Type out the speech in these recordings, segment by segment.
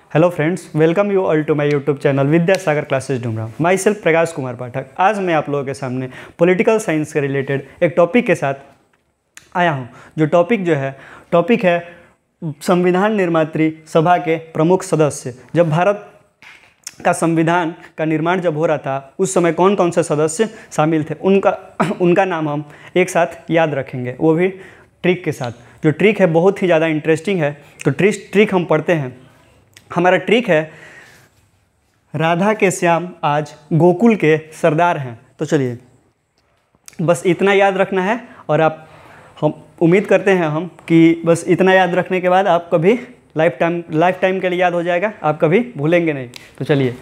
Hello friends, welcome you all to my YouTube channel Vidyasagar classes Dumra. Myself Prakash Kumar Pathak. आज मैं आप लोगों के सामने पॉलिटिकल साइंस के रिलेटेड एक टॉपिक के साथ आया हूं। जो टॉपिक है संविधान निर्मात्री सभा के प्रमुख सदस्य। जब भारत का संविधान का निर्माण जब हो रहा था उस समय कौन कौन से सदस्य शामिल थे, उनका नाम हम एक साथ याद रखेंगे, वो भी ट्रिक के साथ। जो ट्रिक है बहुत ही ज़्यादा इंटरेस्टिंग है, तो ट्रिक हम पढ़ते हैं। हमारा ट्रिक है राधा के श्याम आज गोकुल के सरदार हैं। तो चलिए बस इतना याद रखना है और हम उम्मीद करते हैं कि बस इतना याद रखने के बाद आप कभी लाइफ टाइम के लिए याद हो जाएगा, आप कभी भूलेंगे नहीं। तो चलिए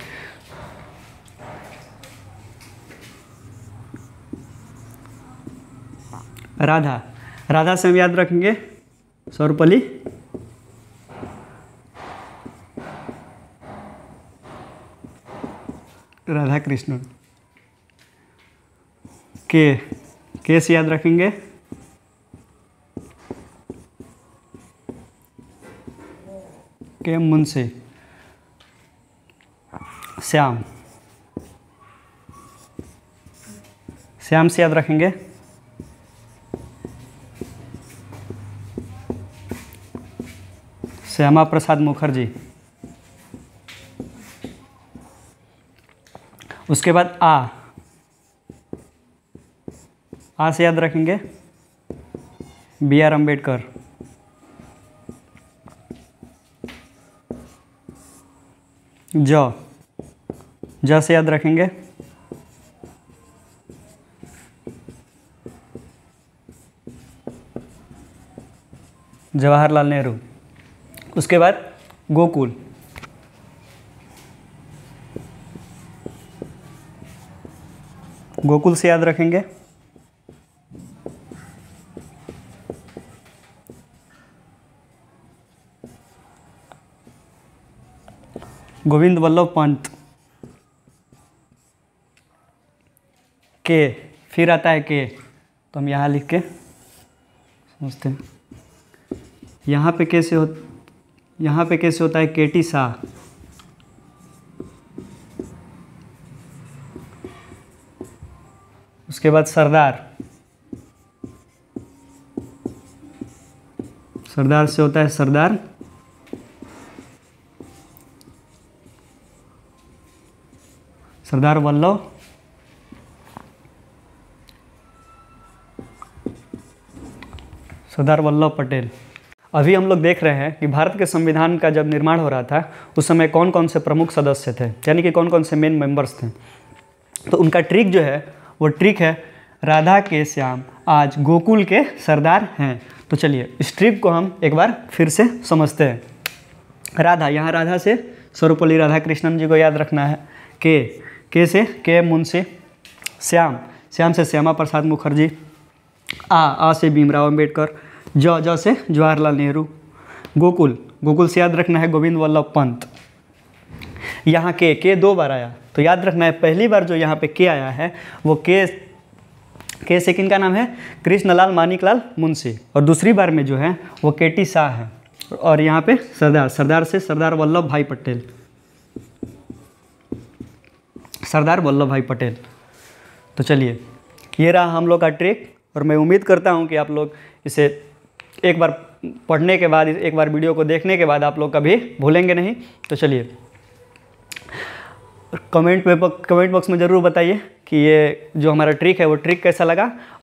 राधा से हम याद रखेंगे सर्वपल्ली राधा कृष्णन। के से याद रखेंगे के मुंशी। श्याम से याद रखेंगे श्यामा प्रसाद मुखर्जी। उसके बाद आ से याद रखेंगे BR अम्बेडकर। ज से याद रखेंगे जवाहरलाल नेहरू। उसके बाद गोकुल से याद रखेंगे गोविंद वल्लभ पंत। फिर आता है तो हम यहाँ लिख के समझते हैं। यहाँ पे कैसे होता है KT शाह। उसके बाद सरदार से होता है सरदार वल्लभ पटेल। अभी हम लोग देख रहे हैं कि भारत के संविधान का जब निर्माण हो रहा था उस समय कौन कौन से प्रमुख सदस्य थे, यानी कि कौन कौन से मेन मेंबर्स थे। तो उनका ट्रिक जो है वो ट्रिक है राधा के श्याम आज गोकुल के सरदार हैं। तो चलिए इस ट्रिक को हम एक बार फिर से समझते हैं। यहाँ राधा से सर्वपल्ली राधाकृष्णन जी को याद रखना है। के से के मुंशी। श्याम से श्यामा प्रसाद मुखर्जी। आ से भीमराव अम्बेडकर। ज से जवाहरलाल नेहरू। गोकुल से याद रखना है गोविंद वल्लभ पंत। यहाँ के 2 बार आया, तो याद रखना है पहली बार जो यहाँ पे के आया है वो के से किनका नाम है कृष्णलाल मानिकलाल मुंशी, और दूसरी बार में जो है वो KT शाह है, और यहाँ पे सरदार से सरदार वल्लभ भाई पटेल। तो चलिए ये रहा हम लोग का ट्रिक, और मैं उम्मीद करता हूँ कि आप लोग इसे एक बार पढ़ने के बाद, एक बार वीडियो को देखने के बाद आप लोग कभी भूलेंगे नहीं। तो चलिए कमेंट बॉक्स में ज़रूर बताइए कि ये जो हमारा ट्रिक है वो ट्रिक कैसा लगा।